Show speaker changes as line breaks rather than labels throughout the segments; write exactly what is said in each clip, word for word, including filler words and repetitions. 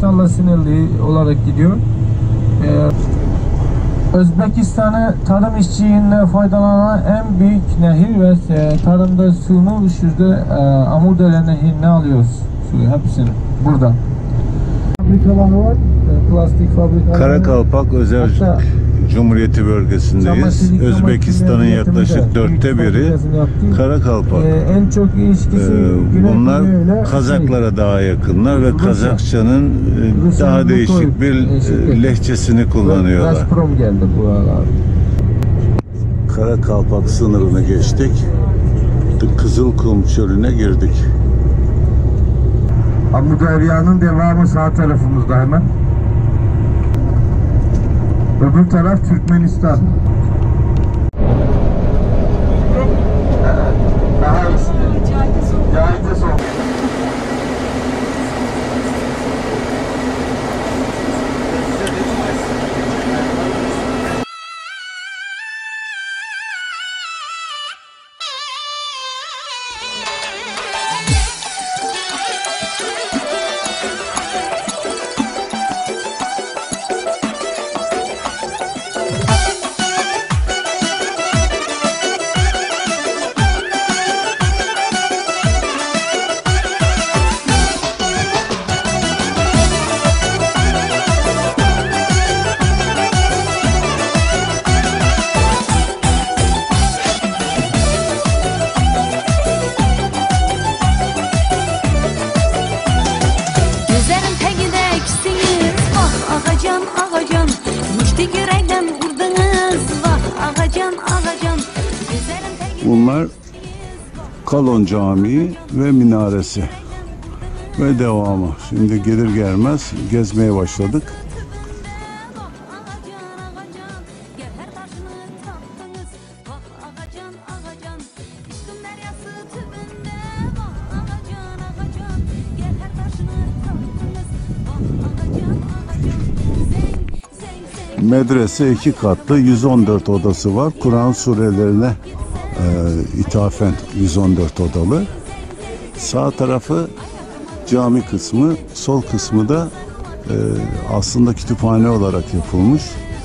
Özbekistan'la sınırlı olarak gidiyor. Ee, Özbekistan'ı tarım işçiliğinden faydalanan en büyük nehir ve e, tarımda suyunu bu şurada e, Amudere Nehri'ne alıyoruz. Suyu hepsini burada. Fabrikaları var, e, plastik fabrikaları.
Karakalpak Özerk Cumhuriyeti bölgesindeyiz. Özbekistan'ın yaklaşık dörtte biri Karakalpak.
Ee, en çok ilişkisi
ee, bunlar Kazaklara şey, daha yakınlar ve Rusya. Kazakçanın e, daha değişik bir e, lehçesini kullanıyorlar.
Gazprom geldi buralar.
Karakalpak sınırını geçtik. Kızılkum çölüne girdik.
Amudarya'nın devamı sağ tarafımızda hemen. Öbür taraf Türkmenistan. Daha iyisi. Cahit'e son.
Bunlar Kalon Camii ve minaresi ve devamı. Şimdi gelir gelmez gezmeye başladık. Medrese iki katlı, yüz on dört odası var. Kur'an surelerine e, ithafen yüz on dört odalı. Sağ tarafı cami kısmı, sol kısmı da e, aslında kütüphane olarak yapılmış.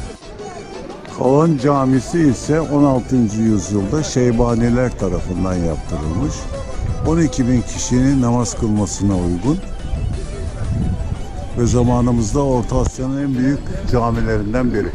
Kalon Camisi ise on altıncı yüzyılda Şeybaniler tarafından yaptırılmış. on iki bin kişinin namaz kılmasına uygun. Ve zamanımızda Orta Asya'nın en büyük camilerinden biri.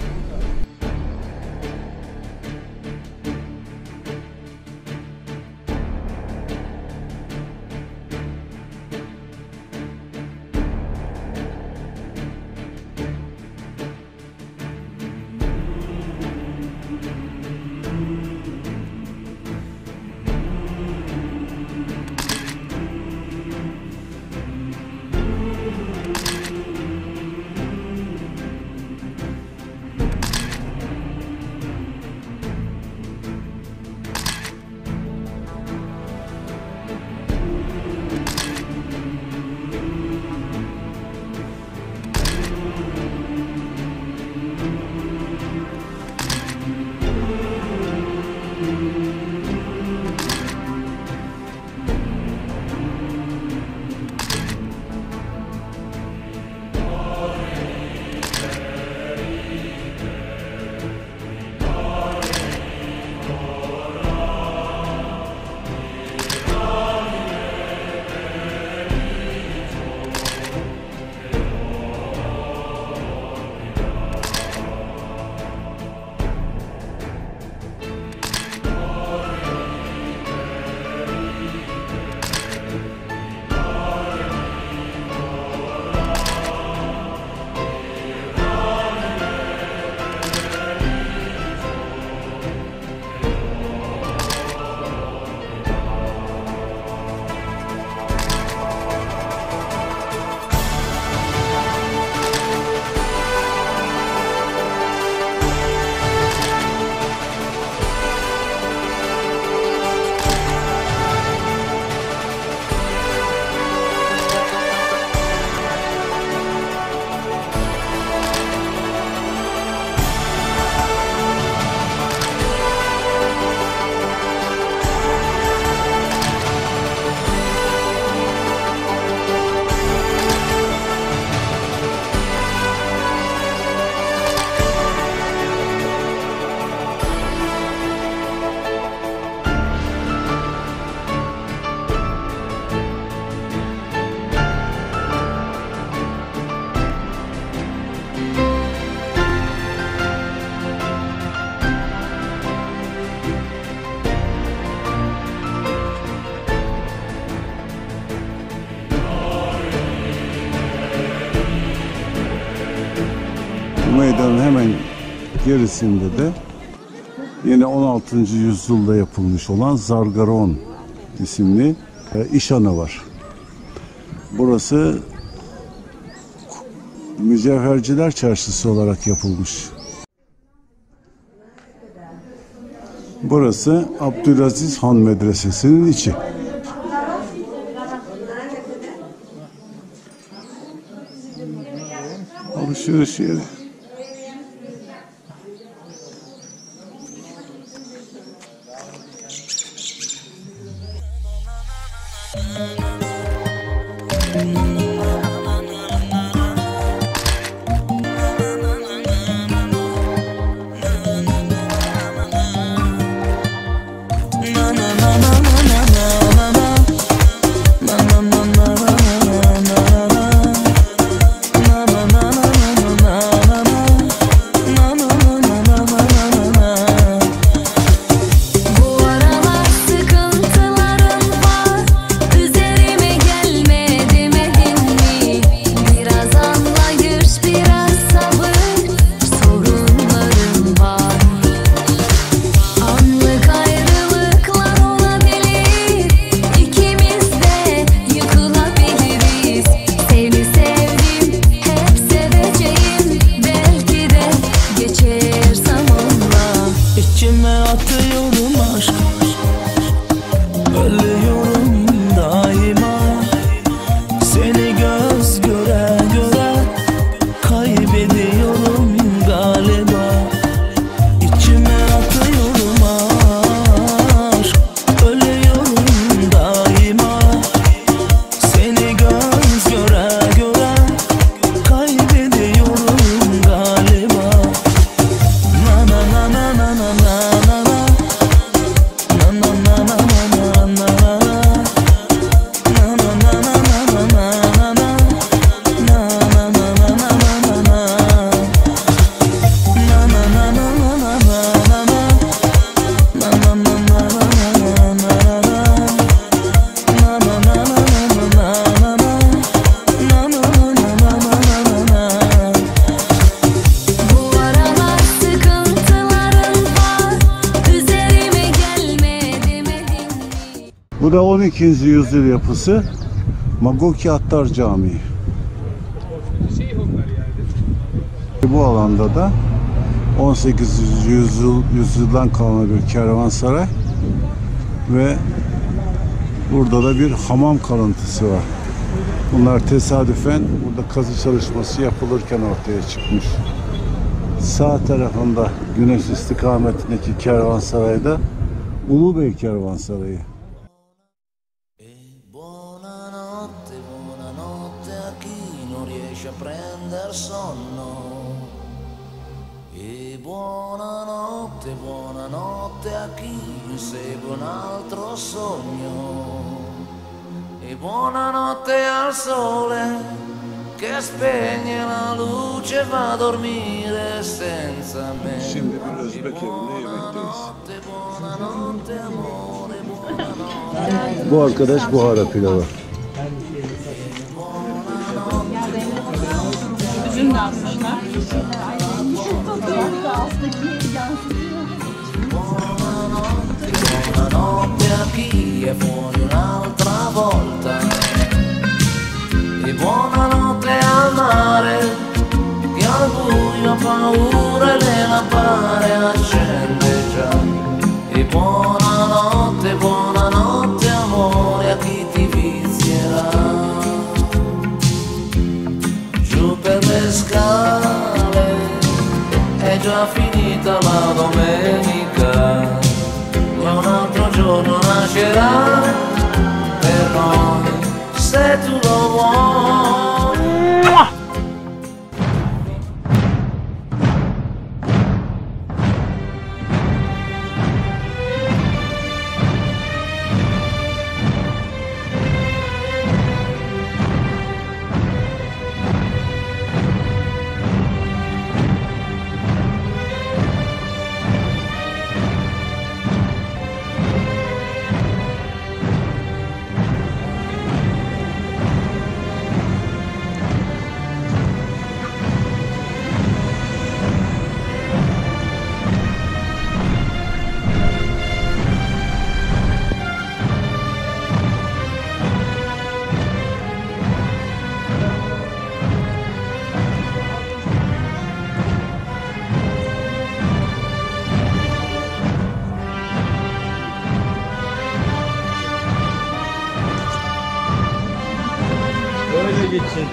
meydanın hemen gerisinde de yine on altıncı yüzyılda yapılmış olan Zargaron isimli e, işhanı var. Burası mücevherciler çarşısı olarak yapılmış. Burası Abdülaziz Han Medresesi'nin içi. Alışveriş yeri. Bu da on ikinci yüzyıl yapısı Magoki Attar Camii. Bu alanda da on sekizinci yüzyıl yüzyıldan kalma bir kervansaray ve burada da bir hamam kalıntısı var. Bunlar tesadüfen burada kazı çalışması yapılırken ortaya çıkmış. Sağ tarafında güneş istikametindeki kervansarayda Ulubey Kervansarayı.
Buonanotte, buonanotte a chi insegue un altro sogno. E buonanotte al sole che spegne la luce e va a dormire senza me.
Şimdi bir Özbek evinde yemekteyiz.
Buonanotte amore, buonanotte.
Bu arkadaş Buhara pilavı.
Üzüm de almışlar.
Buonanotte a chi è fuori un'altra volta. E buonanotte al mare che al buio ha paura e le lampade accende già. E buonanotte, buonanotte amore a chi ti vizierà. Giù per le scale è già finita la domenica, ma un altro giorno nascerà per noi, se tu lo vuoi.
geçin.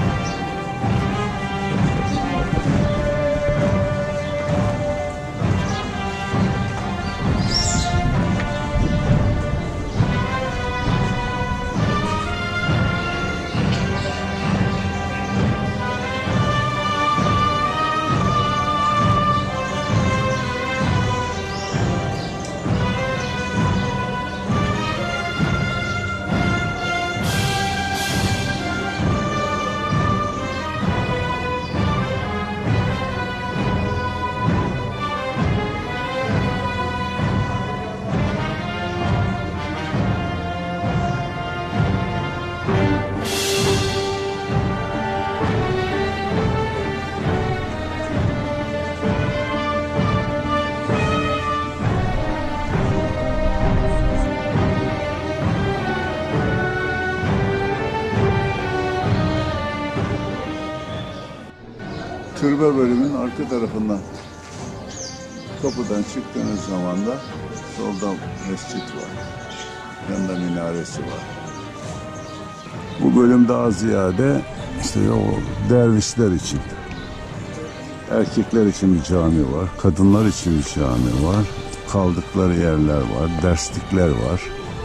Türbe bölümünün arka tarafından kapıdan çıktığınız zaman da solda mescit var. Yanında minaresi var. Bu bölüm daha ziyade işte o dervişler için. Erkekler için bir cami var. Kadınlar için bir cami var. Kaldıkları yerler var. Derslikler var.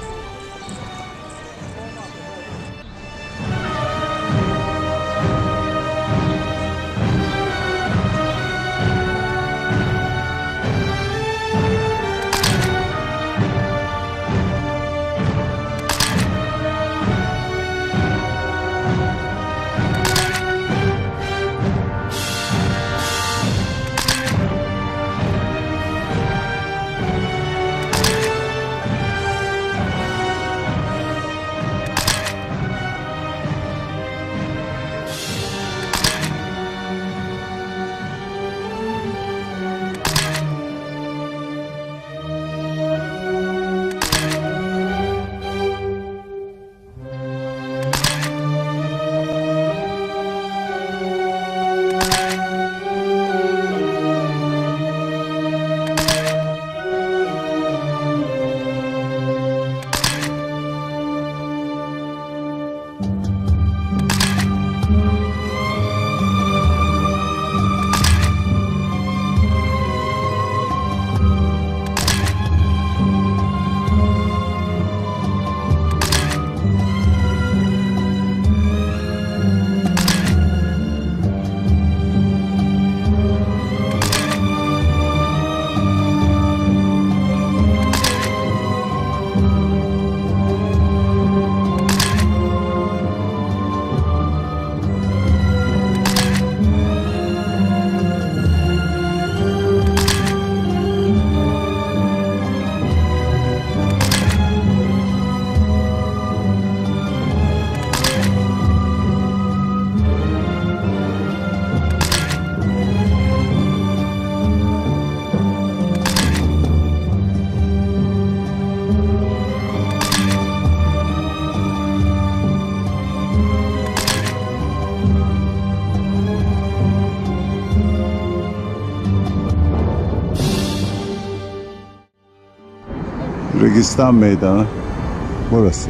Registan Meydanı burası.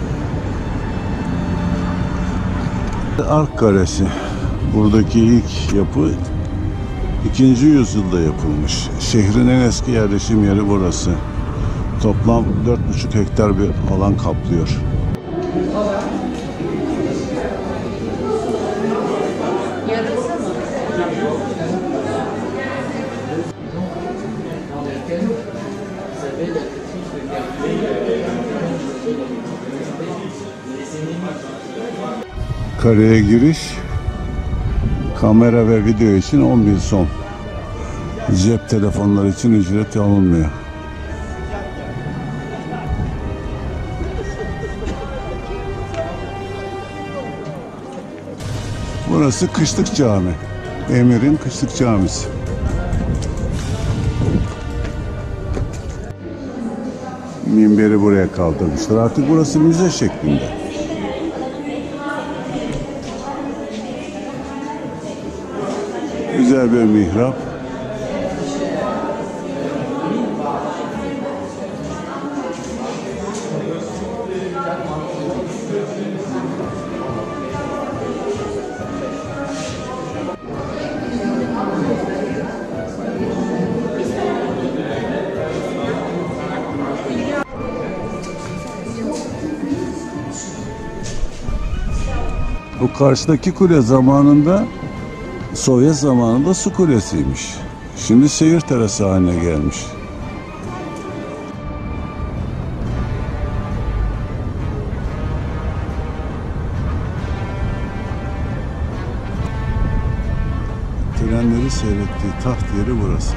Ark Kalesi. Buradaki ilk yapı ikinci yüzyılda yapılmış. Şehrin en eski yerleşim yeri burası. Toplam dört buçuk hektar bir alan kaplıyor. Kareye giriş, kamera ve video için on bin son. Cep telefonları için ücret alınmıyor. Burası Kışlık Cami. Emir'in Kışlık Camisi. Minberi buraya kaldırmışlar. Artık burası müze şeklinde. Güzel bir mihrap. Bu karşıdaki kule zamanında Sovyet zamanında su kulesiymiş. Şimdi seyir terası haline gelmiş. Trenleri seyrettiği taht yeri burası.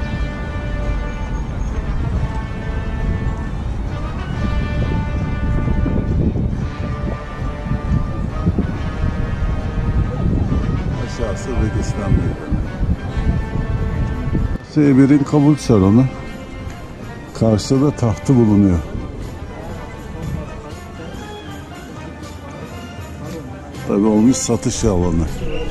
Aşağısı Registan Meydanı. S bir'in kabul salonu. Karşıda da tahtı bulunuyor. Tabii olmuş satış alanı.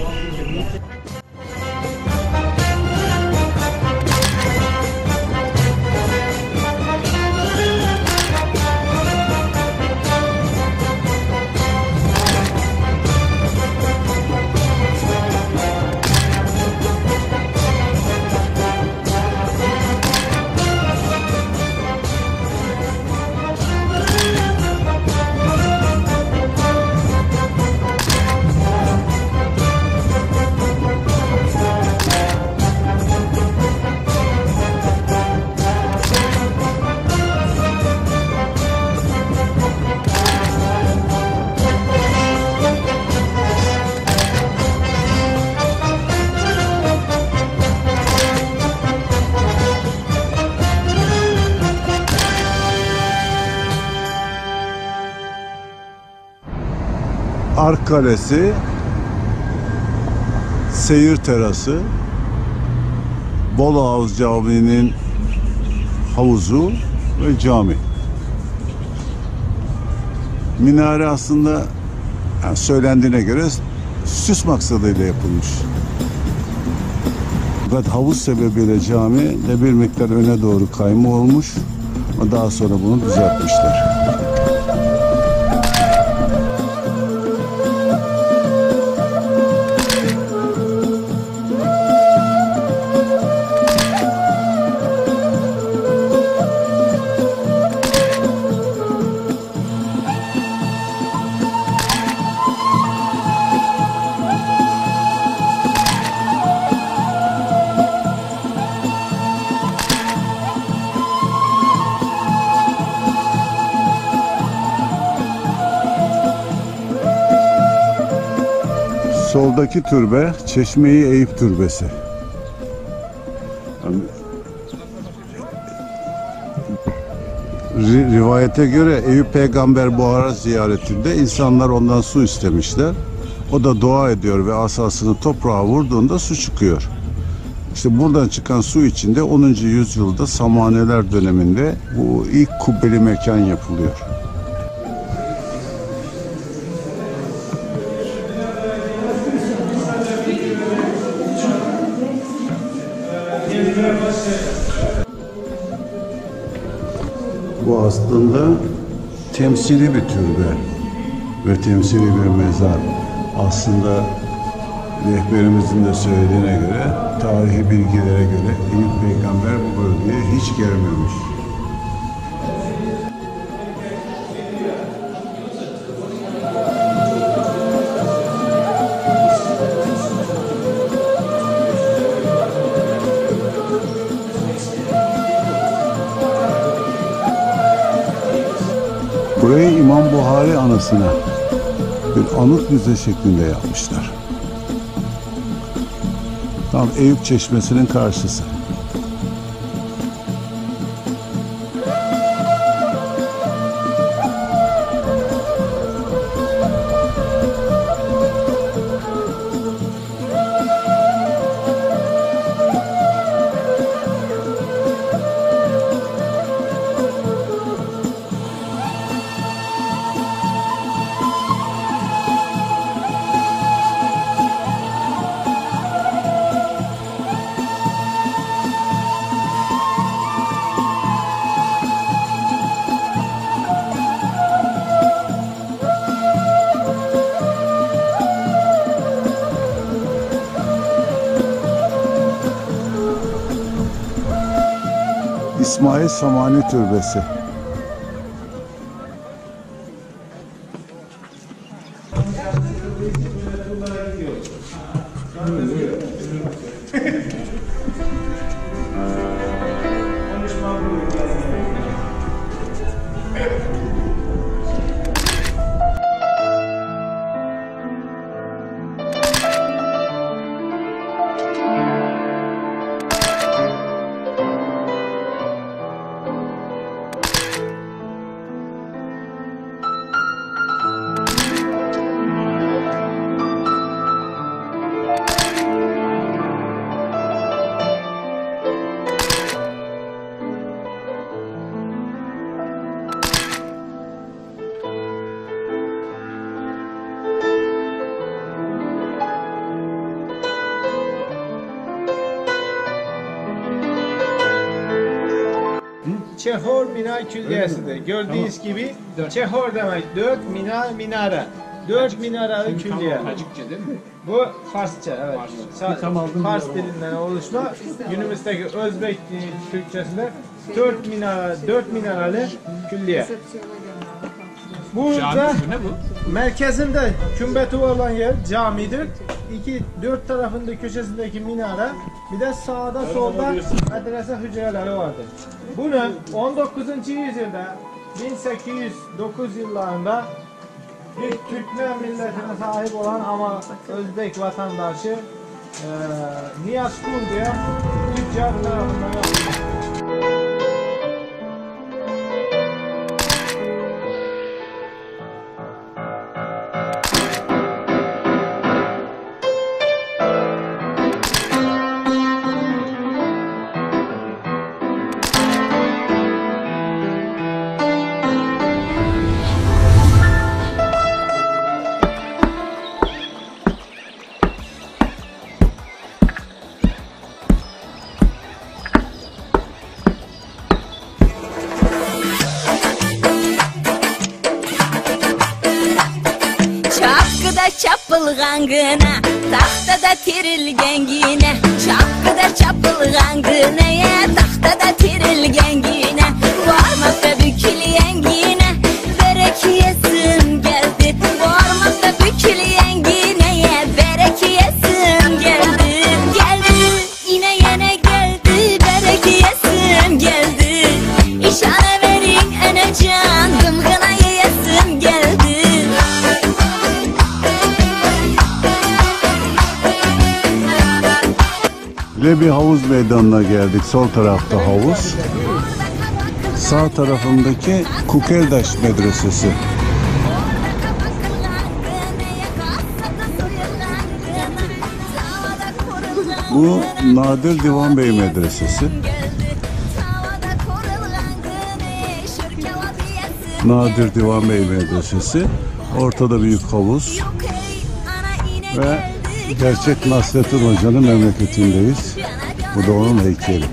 Ark Kalesi, seyir terası, Bolu Havuz Camii'nin havuzu ve cami. Minare aslında yani söylendiğine göre süs maksadıyla yapılmış. Fakat havuz sebebiyle cami de bir miktar öne doğru kayma olmuş. Ama daha sonra bunu düzeltmişler. Soldaki türbe Çeşme-i Eyüp Türbesi. Rivayete göre Eyüp Peygamber Buhara ziyaretinde insanlar ondan su istemişler. O da dua ediyor ve asasını toprağa vurduğunda su çıkıyor. İşte buradan çıkan su içinde onuncu yüzyılda Samaneler döneminde bu ilk kubbeli mekan yapılıyor. Bu aslında temsili bir türbe ve temsili bir mezar. Aslında rehberimizin de söylediğine göre, tarihi bilgilere göre Eyüp Peygamber bu bölgeye hiç gelmemiş. Burayı İmam Buhari anısına bir anıt müze şeklinde yapmışlar. Tam Eyüp Çeşmesi'nin karşısı. İsmail Samani Türbesi.
Çehor Mina Külliyesi'dir. Gördüğünüz gibi Çehor demek dört, Mina minare. Dört minaralı külliye.
Tacikçe değil mi?
Bu Farsça, evet. Sa- Fars dilinden oluşma. Günümüzdeki Özbek Türkçesinde dört minara, dört minaralı külliye. Burada
Cami ne bu?
merkezinde kümbeti olan yer camidir. İki, dört tarafında köşesindeki minare, bir de sağda solda medrese hücreleri vardır. Bunu on dokuzuncu yüzyılda bin sekiz yüz dokuz yıllarında bir Türkmen milletine sahip olan ama Özbek vatandaşı e, Niyaz Kul diye tüccar tarafından yapılmış.
Çapılgangına, tahtada tirilgengine, çapkıda çapılgangına, tahtada tirilgengine, varmakta bükülgengine, berekiyesin geldi, varmakta bükülgengine, berekiyesin geldi, geldi, yine yine geldi, berekiyesin geldi, işare verin enecan, gımgına yesin geldi.
Ve bir havuz meydanına geldik. Sol tarafta havuz. Sağ tarafındaki Kukeldaş Medresesi. Bu Nadir Divan Bey Medresesi. Nadir Divan Bey Medresesi. Ortada büyük havuz. Ve gerçek Nasrettin Hoca'nın memleketindeyiz. Bu da onun heykeli.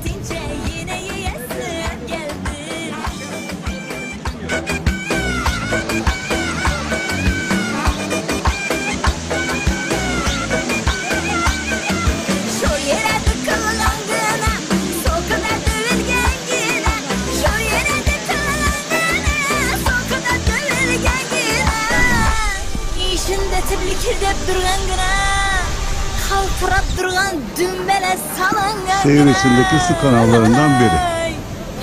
Şehir içindeki su kanallarından biri.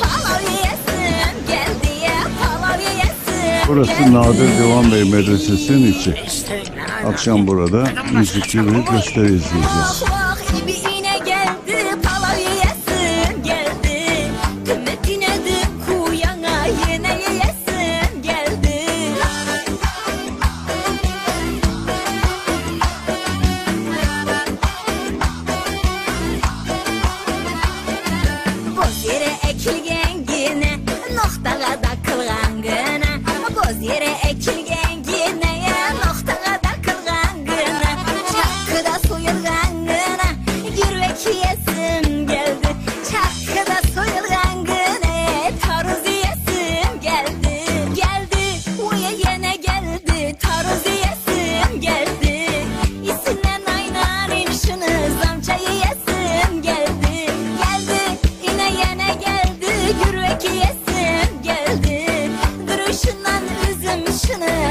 Burası Nadir Divan Bey Medresesi'nin içi. Akşam burada müzikli bir gösteri izleyeceğiz.
Yesin geldi, duruşundan üzüm şunu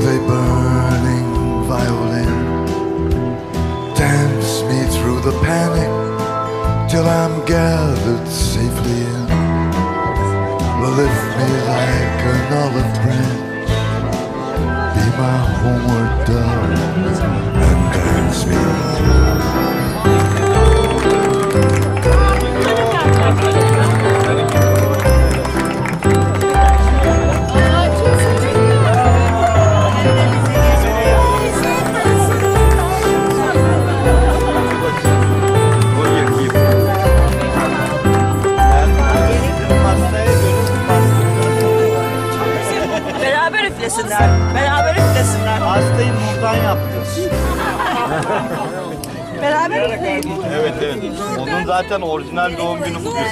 a burning violin. Dance me through the panic till I'm gathered safely in. Lift me like an olive branch, be my homeward dove, and dance me.
Beraber üflesinler. Beraber üflesinler.
Hastayı murdan yaptı.
Beraber üfleyin.
Evet evet. Onun zaten orijinal doğum günü bugün.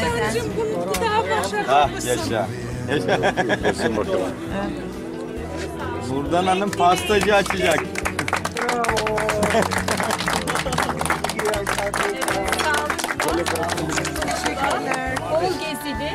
Ha yaşa. Yaşa. Yaşasın bakalım. Nurdan Hanım pastacı açacak.
Bol gezili.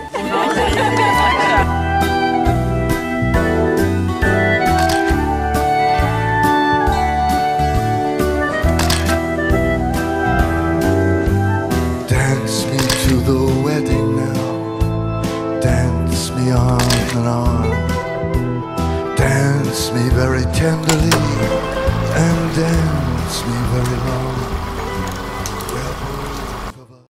Dance me to the wedding now. Dance me arm in arm. Dance me very tenderly.